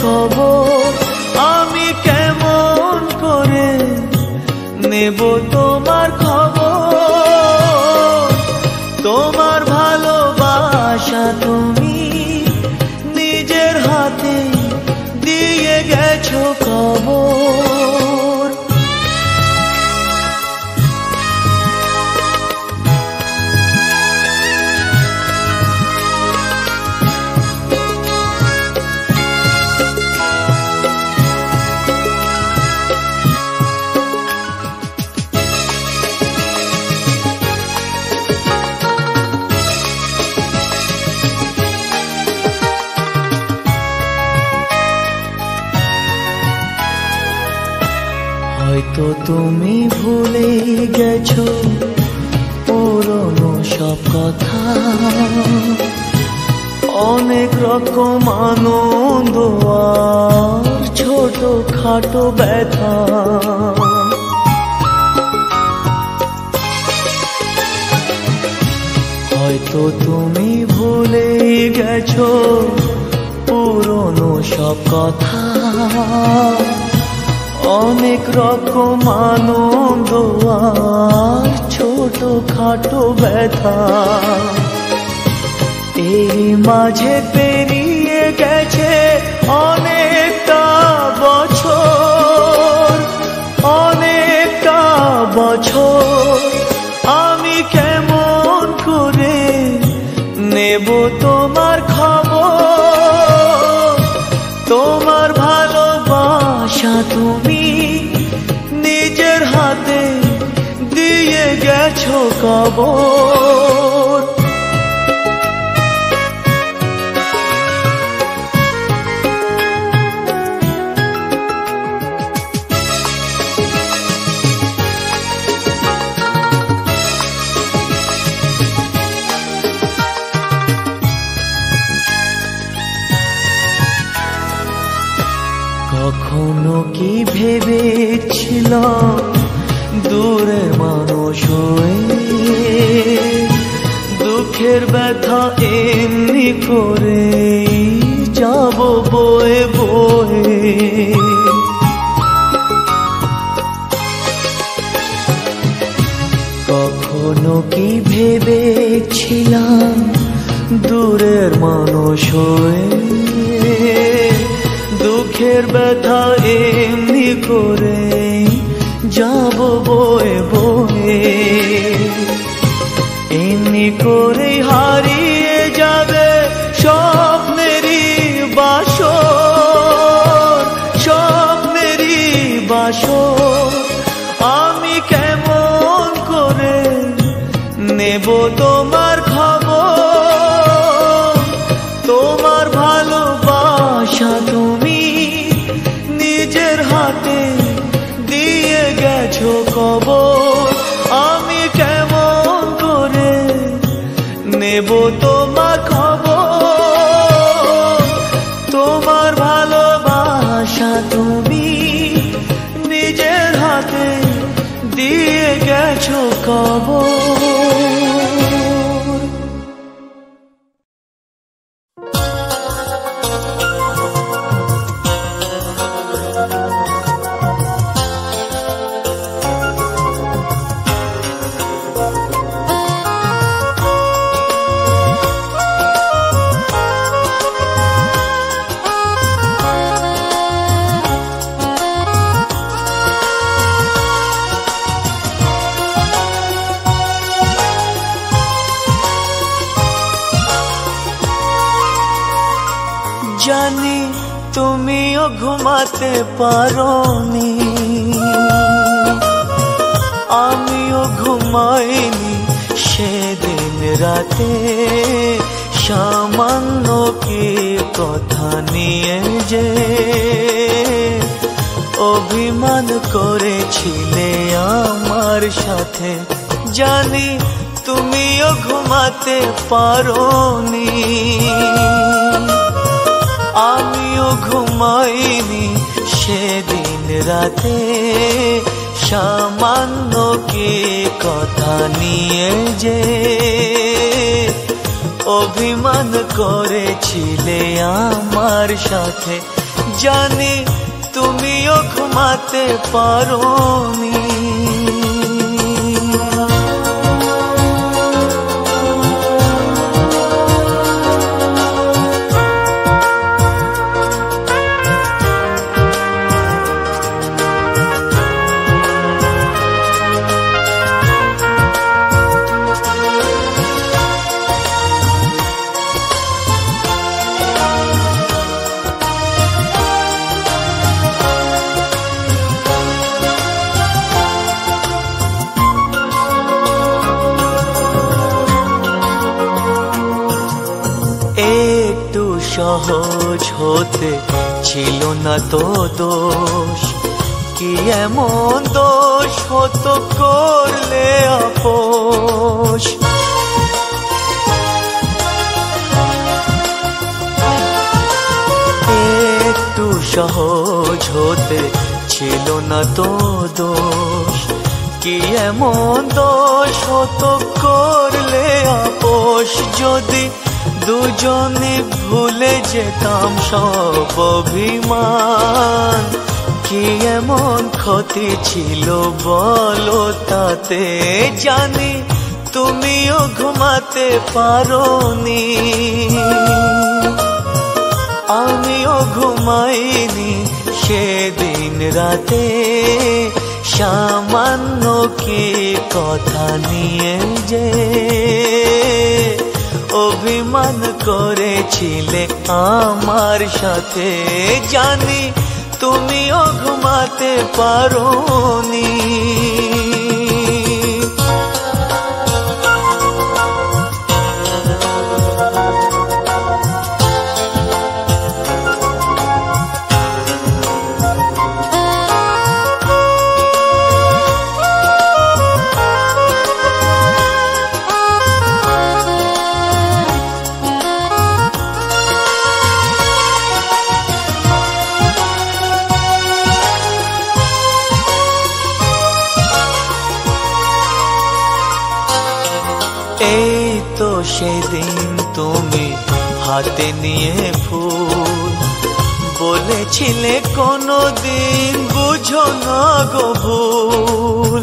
খবর, আমি কেমন করে নেব তোমার খবর। তোমার ভালোবাসা তুমি নিজের হাতে দিয়ে গেছো খবর। হয়তো তুমি ভুলে গেছো পুরনো সব কথা, অনেক রকম আনন্দ আর ছোট খাটো ব্যথা। হয়তো তুমি ভুলে গেছো পুরনো সব কথা, অনেক রকম আনন্দ আর ছোট খাটো ব্যথা। এই মাঝে পেরিয়ে গেছে অনেকটা বছর, অনেকটা বছর। আমি কেমন করে নেব তোমার খবর। তোমার ভালোবাসা তুমি নিজের হাতে দিয়ে গেছো কবর। কখনো কি ভেবেছিলাম দূরের মানুষ হয়ে দুঃখের ব্যথা এমনি করে যাব বয়ে বয়ে। কখনো কি ভেবেছিলাম দূরের মানুষ হয়ে দুঃখের ব্যথা এমনি করে যাব বয়ে বয়ে। এমনি করে হারিয়ে যাবে স্বপ্নেরই বাসর, স্বপ্নেরই বাসর। আমি কেমন করে নেব তোমার খবর। তোমার ভালোবাসা তুমি নিজের হাতে দিয়ে গেছো কবর। আমি কেমন করে নেব তোমার খবর। তোমার ভালোবাসা তুমি নিজের হাতে দিয়ে গেছো কবর। জানি তুমিও ঘুমাতে পারোনি, আমিও ঘুমাইনি সেদিন রাতে। সামান্য কি কথা নিয়ে যে অভিমান করেছিলে আমার সাথে। জানি তুমিও ঘুমাতে পারোনি, আমিও ঘুমাইনি সেদিন রাতে। সামান্য কি কথা নিয়ে যে অভিমান করেছিলে আমার সাথে। জানি তুমিও ঘুমাতে পারোনি। সহজ হতে ছিল না তো দোষ, কি এমন দোষ হতো করলে আপোষ। একটু সহজ হতে ছিল না তো দোষ, কি এমন দোষ হতো করলে আপোষ। যদি দুজনে ভুলে যেতাম সব অভিমান, কি এমন ক্ষতি ছিল বলো তাতে। জানি তুমিও ঘুমাতে পারোনি, আমিও ঘুমাইনি সেদিন রাতে। সামান্য কি কথা নিয়ে যে অভিমান করেছিলে আমার সাথে। জানি তুমিও ঘুমাতে পারোনি। সেদিন তুমি হাতে নিয়ে ফুল বলেছিলে কোনদিন বুঝো না গো ভুল।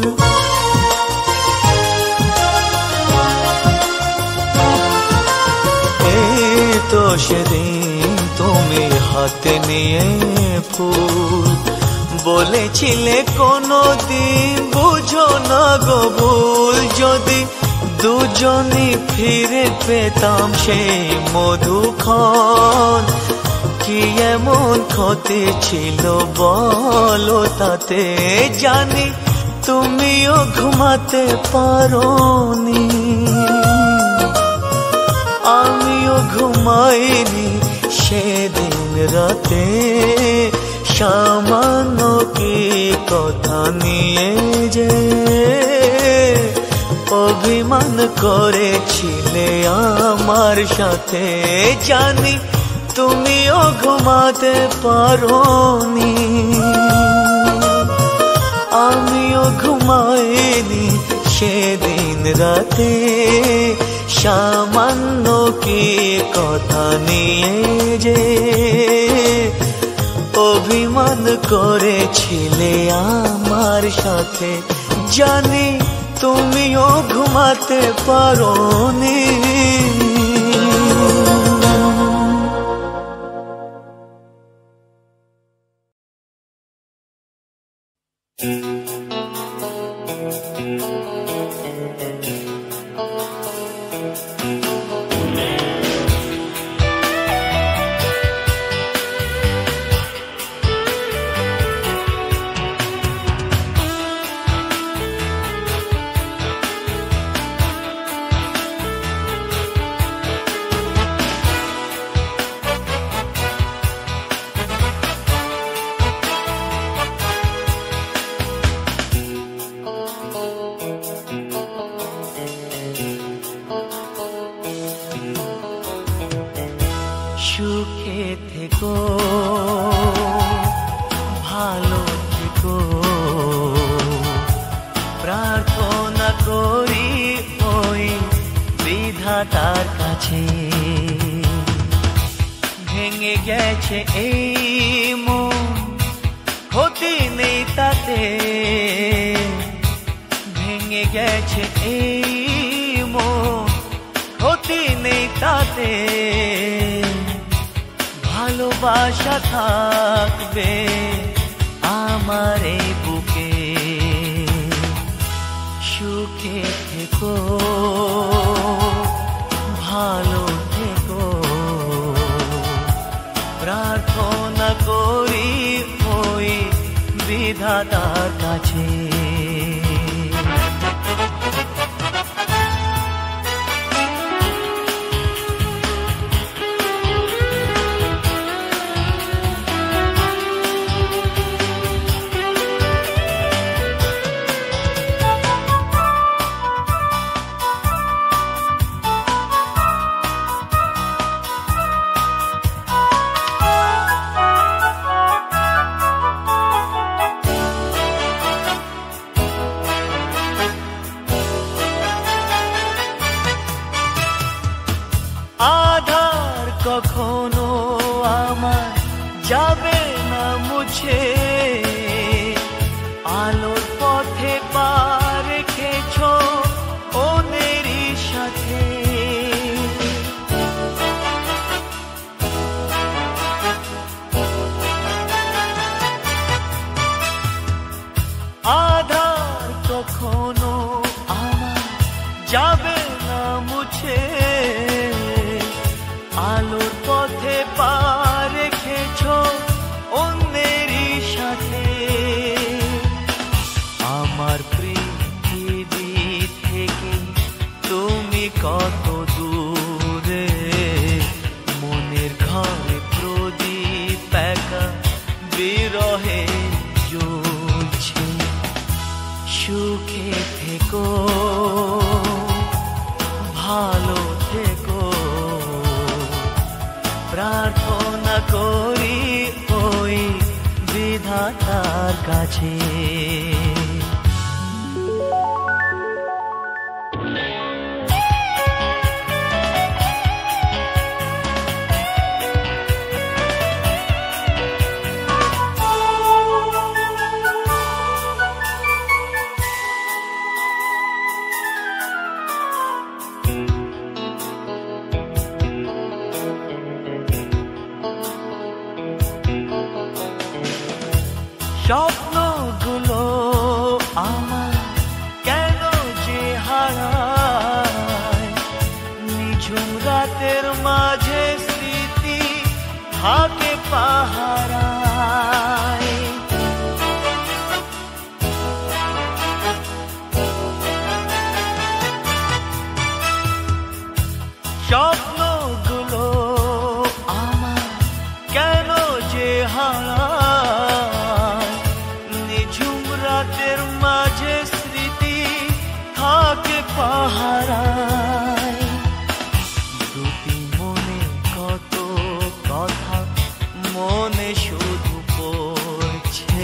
এই তো সেদিন তুমি হাতে নিয়ে ফুল বলেছিলে কোনদিন বুঝো না গো ভুল। যদি দুজনে ফিরে পেতাম সেই মধুক্ষণ, কি এমন ক্ষতি ছিল বলো তাতে। জানি তুমিও ঘুমাতে পারোনি, আমিও ঘুমাইনি সেদিন রাতে। সামান্য কি কথা নিয়ে যে অভিমান করেছিলে আমার সাথে। জানি তুমিও ঘুমাতে পারোনি, আমিও ঘুমাইনি সেদিন রাতে। সামান্য কি কথা নিয়ে যে অভিমান করেছিলে আমার সাথে। জানি তুমিও ঘুমাতে পারোনি। সুখে থেকো, ভালো থেকো, প্রার্থনা করি ওই বিধাতার কাছে। ভেঙে গেছে এই মন, ক্ষতি নেই তাতে। ভেঙে গেছে এই মন, ক্ষতি নেই তাতে। ভালোবাসা থাকবে আমার এই বুকে। সুখে থেকো, ভালো থেকো, প্রার্থনা করি ওই বিধাতার কাছে। আধার কখনো আমার যাবে না মুছে, আলোর পথে পা রেখেছো ওদেরই সাথে। আধার কখনো আমার যাবে না মুছে, আলোর পথে পা রেখেছো অন্যেরই সাথে। আমার পৃথিবী থেকে তুমি কত দূরে, মনের ঘরে প্রদীপ একা বিরহে জ্বলছে। সুখে থেকো, ভালো থেকো, প্রার্থনা করি ওই বিধাতার কাছে। স্বপ্নগুলো আমার কেন যে হারায়, নিঝুম রাতের মাঝে স্মৃতি থাকে পাহারায়। স্বপ্নগুলো আমার কেন যে হারায়, নিঝুম রাতের মাঝে স্মৃতি থাকে পাহারায়। দুটি মনে কত কথা, মনে শুধু পড়ছে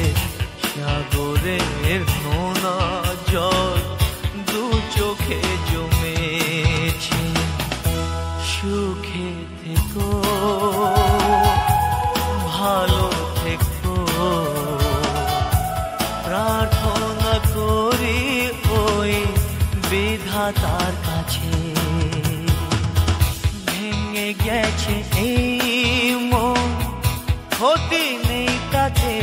সাগরের নোনা জল দু চোখে জমেছে। সুখে থেকো, ভালো থেকো, প্রার্থনা করি ওই বিধাতার কাছে। ভেঙে গেছে এই মন, ক্ষতি নেই তাতে।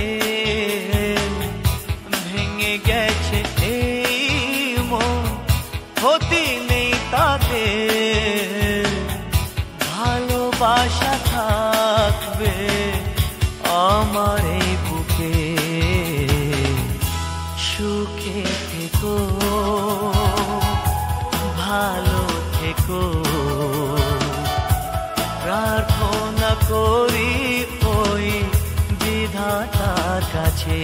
ভেঙে গেছে এই মন, ক্ষতি নেই তাতে। ভালোবাসা থাকবে আমার এই বুকে। সুখে থেকো, ভালো থেকো, প্রার্থনা করি ওই বিধাতার কাছে।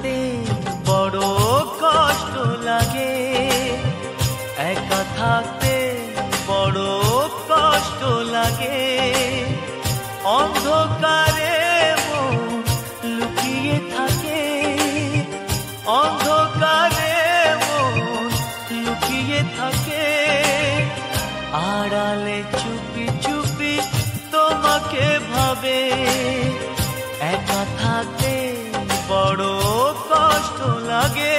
থাকতে বড় কষ্ট লাগে, একা থাকতে বড় কষ্ট লাগে। অন্ধকারে মন লুকিয়ে থাকে, অন্ধকারে মন লুকিয়ে থাকে। আড়ালে চুপি চুপি তোমাকে ভাবে, একা থাকতে বড় কষ্ট লাগে।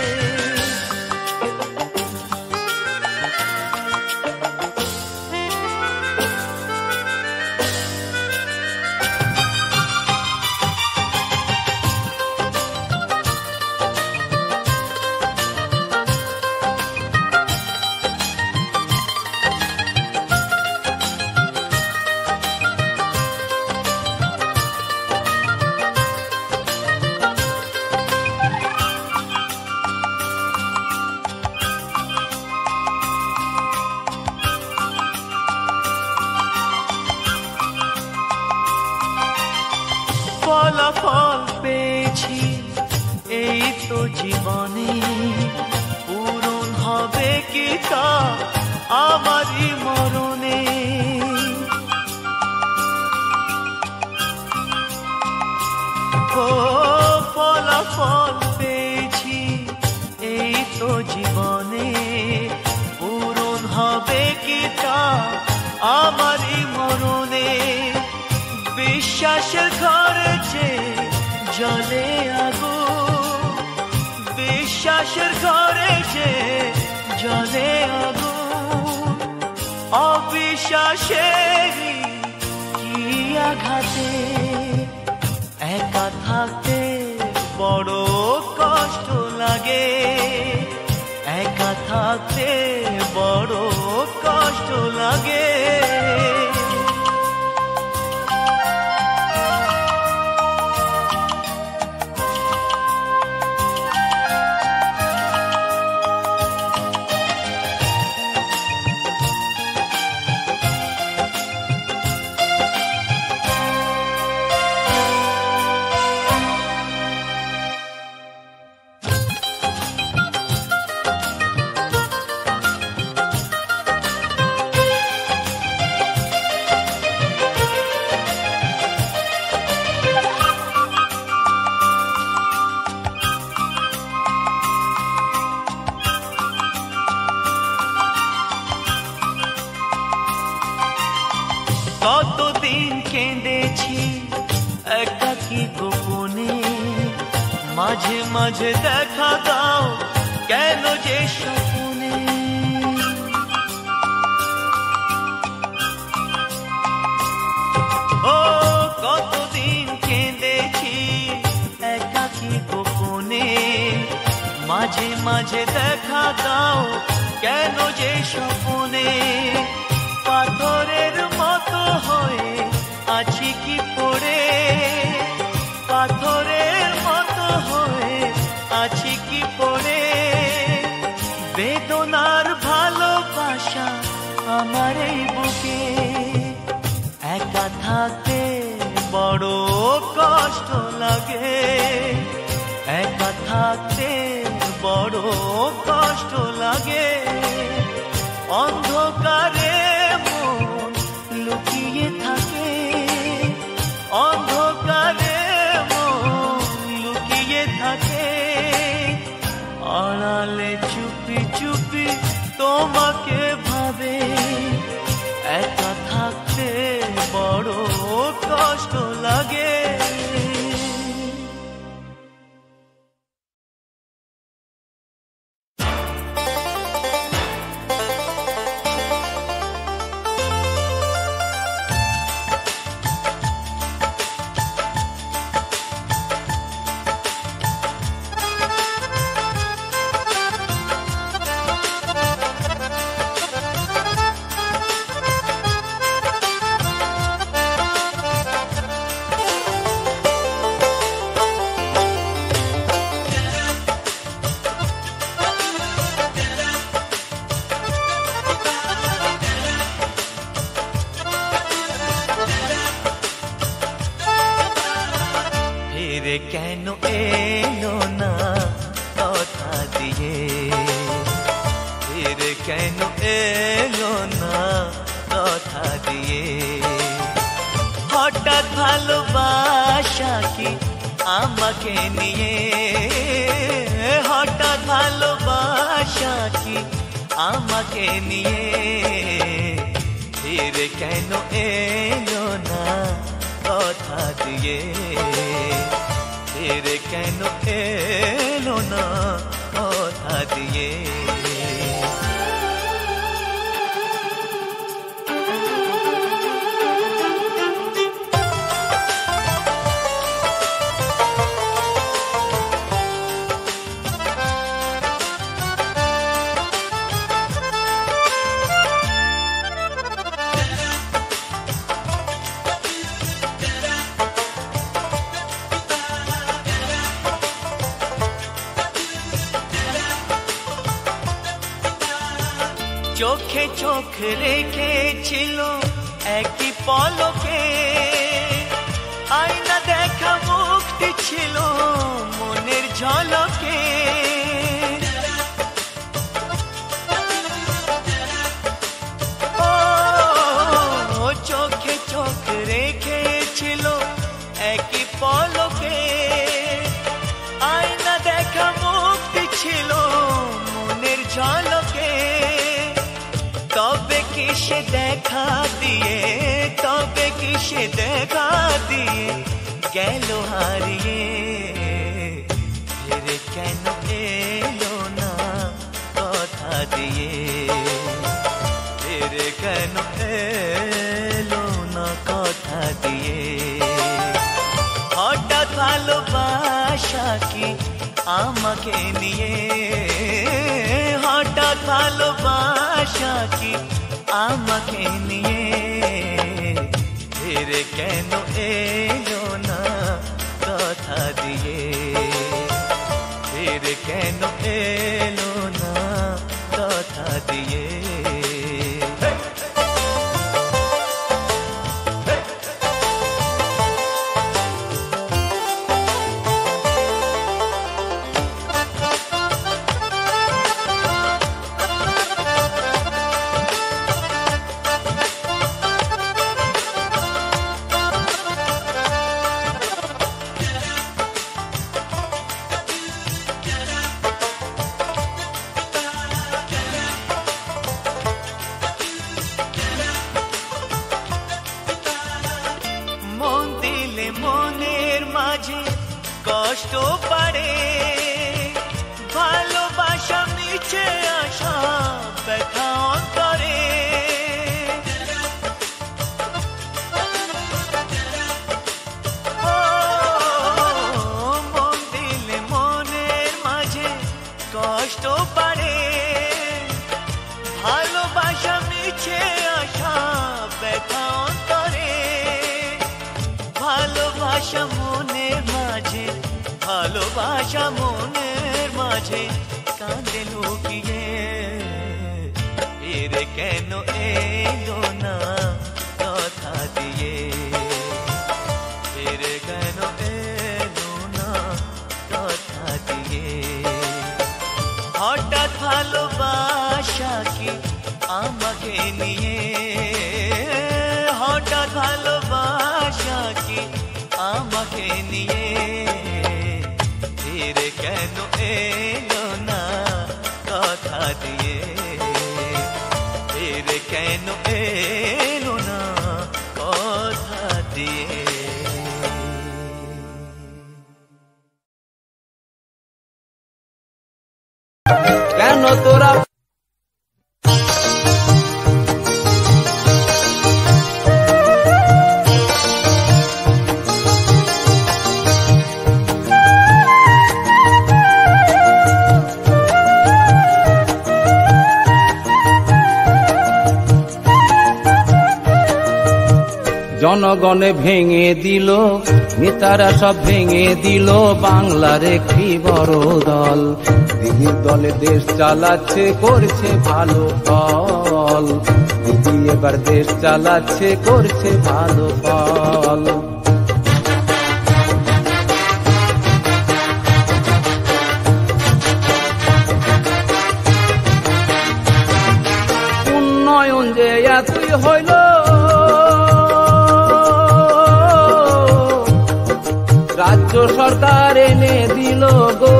ফলাফল পেয়েছি এই তো জীবনে, পূরণ হবে কি তা আমারই মরণে। ও ফলাফল পেয়েছি এই তো জীবনে, পূরণ হবে কি তা আমারই মরণে। বিশ্বাসের ঘরে যে জ্বলে আগুন, বিশ্বাসের ঘরে যে জ্বলে আগুন, অবিশ্বাসেরই কি আঘাতে একা থাকতে বড় কষ্ট লাগে, একা থাকতে বড় কষ্ট লাগে। কতদিন কেঁদেছি একাকী গোপনে, মাঝে মাঝে দেখা দাও কেন যে স্বপ্নে। ও কতদিন কেঁদেছি একাকী গোপনে, মাঝে মাঝে দেখা দাও কেন যে স্বপ্নে। পাথরের মতো হয়ে আছি কি পড়ে, পাথরের মতো হয়ে আছি কি পড়ে। বেদনার ভালোবাসা আমার এই বুকে, একা থাকতে বড় কষ্ট লাগে, একা থাকতে বড় কষ্ট লাগে। অন্ধকারে মন লুকিয়ে থাকে, অন্ধকারে মন লুকিয়ে থাকে। আড়ালে চুপি চুপি তোমাকে ভাবে, একা থাকতে বড় কষ্ট লাগে। ফিরে কেন এলো না কথা দিয়ে। হঠাৎ ভালোবাসা কি আমাকে নিয়ে, হঠাৎ ভালোবাসা কি আমাকে নিয়ে, ফিরে কেন এলো না কথা দিয়ে, ফিরে কেন এলো না কথা দিয়ে। চোখে চোখ রেখেছিল একই পলকে, আয়না দেখা মুক্তি ছিল মনের ঝলকে। ও চোখে চোখ রেখেছিল একই পলকে, আয়না দেখা মুক্তি ছিল মনের ঝলকে। তবে কিসে দেখা দিয়ে, তবে কিসে দেখা দিয়ে গেল হারিয়ে, ফিরে কেন এলো না কথা দিয়ে, ফিরে কেন এলো না কথা দিয়ে। হঠাৎ ভালোবাসা কি আমাকে নিয়ে, হঠাৎ ভালোবাসা কি আমাকে নিয়ে, ফিরে কেন এলো না কথা দিয়ে, ফিরে কেন এলো না কথা দিয়ে। কষ্ট পারে ভালোবাসা মিছে আসা ব্যথা অন্তরে। মন দিলে মনের মাঝে কষ্ট পারে ভালোবাসা মিছে আসা ব্যথা অন্তরে। ভালোবাসা মনের মাঝে, ভালোবাসা মনের মাঝে কাঁদে লুকিয়ে, ফিরে কেন এলো না কথা দিয়ে, ফিরে কেন এলো না কথা দিয়ে। হঠাৎ ভালোবাসা কি আমাকে নিয়ে, হঠাৎ ভালোবাসা কি আমাকে নিয়ে, ফিরে কেন এলো না কথা দিয়ে, ফিরে কেন এলো না কথা দিয়ে। কেন তোরা জনগণে ভেঙে দিল, নেতারা সব ভেঙে দিল বাংলার একটি বড় দল। দিদির দলে দেশ চালাচ্ছে, করছে ভালো ফল। দিদি এবার দেশ চালাচ্ছে, করছে ভালো ফল। এতই হইল রাজ্য সরকার এনে দিল গো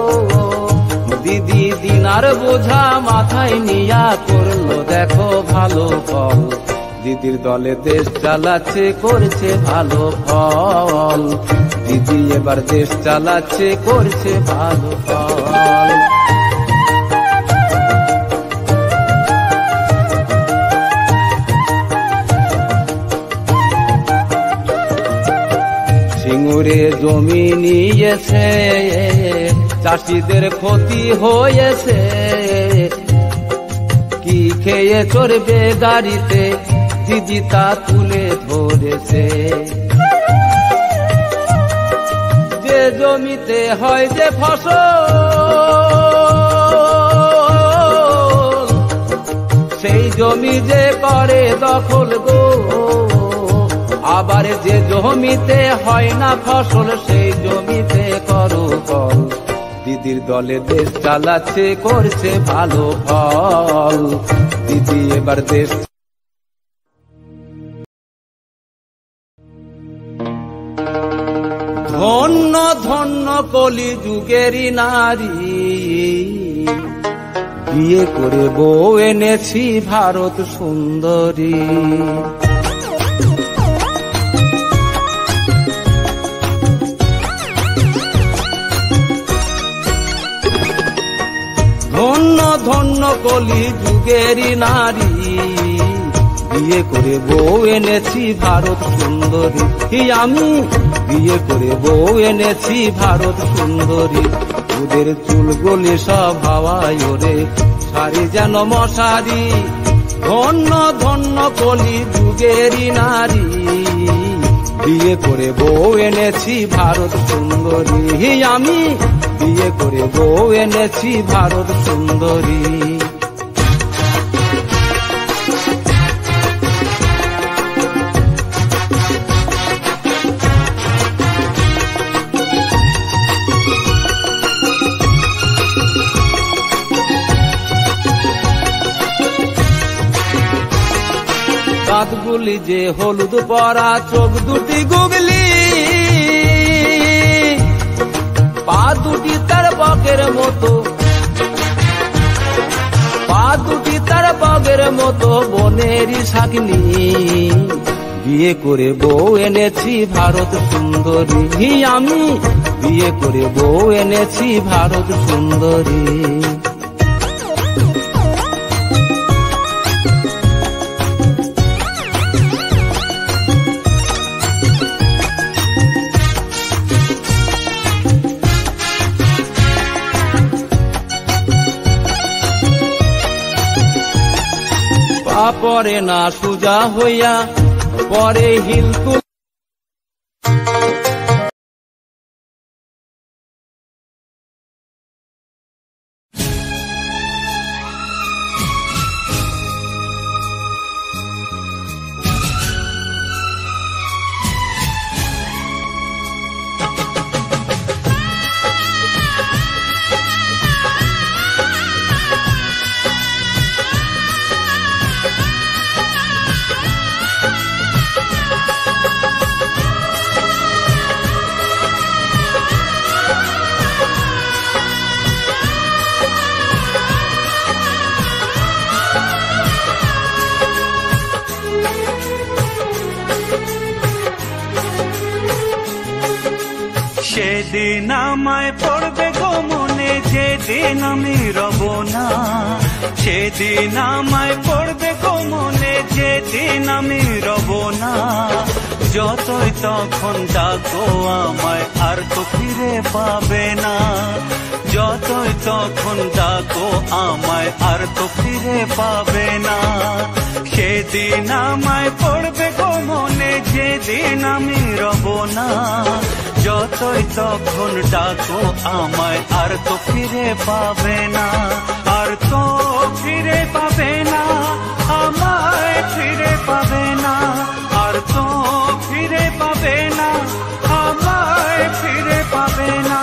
দিদি দিনার বোঝা মাথায় নিয়া করলো দেখো ভালো ফল দিদির দলে দেশ চালাচ্ছে করছে ভালো ফল দিদি এবার দেশ চালাচ্ছে করছে ভালো ফল সিঙ্গুরে জমি নিয়েছে চাষিদের ক্ষতি হয়েছে কি খেয়ে চড়বে গাড়িতে দিদি তা তুলে ধরেছে যে জমিতে হয় যে ফসল সেই জমি যে করে দখল গো আবার যে জমিতে হয় না ফসল সেই জমিতে করো ফল দিদির দলে দেশ চালাচ্ছে করছে ভালো ফল দিদি এবার দেশ ধন্য ধন্য কলি যুগেরই নারী বিয়ে করে বউ এনেছি ভারত সুন্দরী ধন্য ধন্য কলি যুগেরই নারী বিয়ে করে বউ এনেছি ভারত সুন্দরী আমি বিয়ে করে বউ এনেছি ভারত সুন্দরী ওদের চুলগুলি সব হাওয়ায় ওরে সারি যেন মশারি ধন্য ধন্য কলি যুগেরই নারী বিয়ে করে বউ এনেছি ভারত সুন্দরী আমি বিয়ে করে বউ এনেছি ভারত সুন্দরী দাঁতগুলি যে হলুদ পরা চোখ দুটি গুগলি পা দুটি তার বগের মতো পা দুটি তার বগের মতো বনেরই শাকনি বিয়ে করে বউ এনেছি ভারত সুন্দরী আমি বিয়ে করে বউ এনেছি ভারত সুন্দরী পরে না সুজা হইয়া পরে হিলতু সেদিন আমায় পড়বে গো মনে যেদিন আমি রব না সেদিন আমায় পড়বে গো মনে যেদিন আমি রব না যতই তখন ডাকো আমায় আর তো ফিরে পাবে না যতই তখন ডাকো আমায় আর তো ফিরে পাবে না সেদিন আমায় পড়বে গো মনে যেদিন আমি রব না যতই তখন ডাকো আমায় আর তো ফিরে পাবে না আর তো ফিরে পাবে না আমায় ফিরে পাবে না আর তো ফিরে পাবে না আমায় ফিরে পাবে না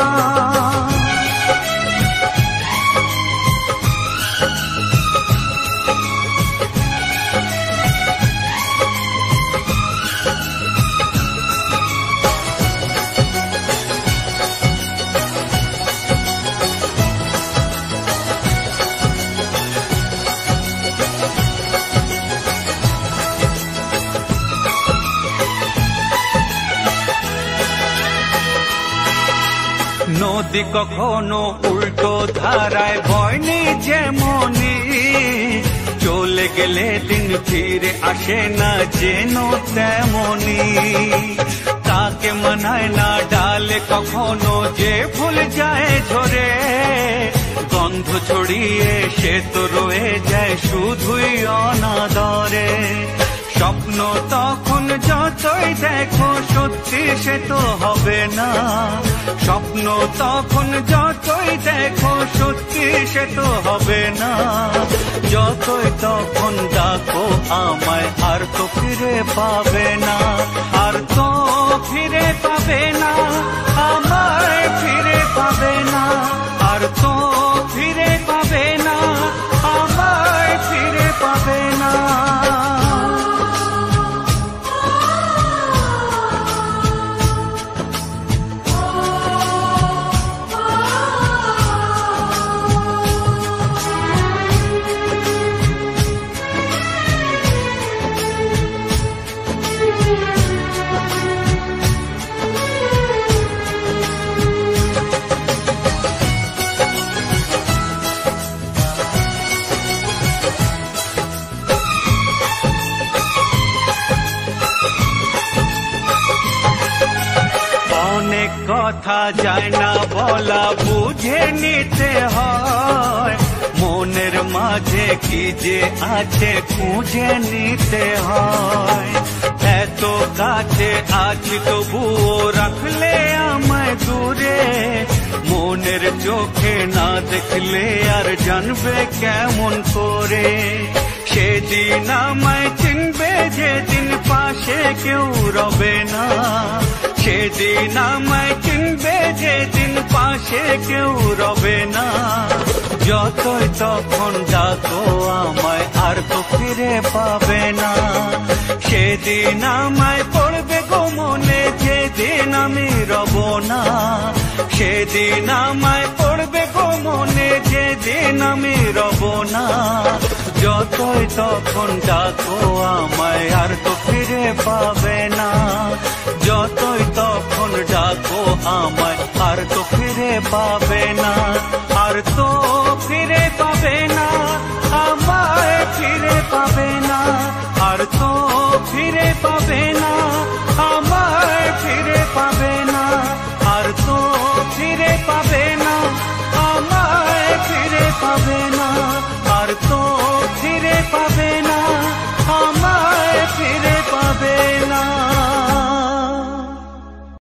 নদী কখনো উল্টো ধারায় বয়নি যেমনি, চলে গেলে দিন ফিরে আসে না যেন তেমনি। তাকে মানায় না ডালে কখনো যে ফুল যায় ঝরে, গন্ধ ছড়িয়ে সে তো রয়ে যায় শুধুই অনাদরে। স্বপ্ন তখন যতই দেখো সত্যি সে তো হবে না, স্বপ্ন তখন যতই দেখো সত্যি সে তো হবে না। যতই তখন ডাকো আমায় আর তো ফিরে পাবে না, আর তো ফিরে পাবে না, আমায় ফিরে পাবে না, আর তো ফিরে পাবে না, আমায় ফিরে পাবে না। অনেক কথা যায় না বলা, বুঝে নিতে হয়, মনের মাঝে কি যে আছে খুঁজে নিতে হয়। এত কাছে আছি তবুও রাখলে আমায় দূরে, মনের চোখে না দেখলে আর জানবে কেমন করে। সেদিন আমায় চিনবে যেদিন পাশে কেউ রবে না, সেদিন আমায় চিনবে যেদিন পাশে কেউ রবে না। যতই তখন ডাকো আমায় আর তো ফিরে পাবে না, সেদিন আমায় পড়বে গো মনে যেদিন আমি রব না, সেদিন আমায় পড়বে গো মনে যেদিন আমি রব না। যতই তখন ডাকো আমায় আর তো ফিরে পাবে না, যতই তখন ডাকো আমায় আর তো ফিরে পাবে না, আর তো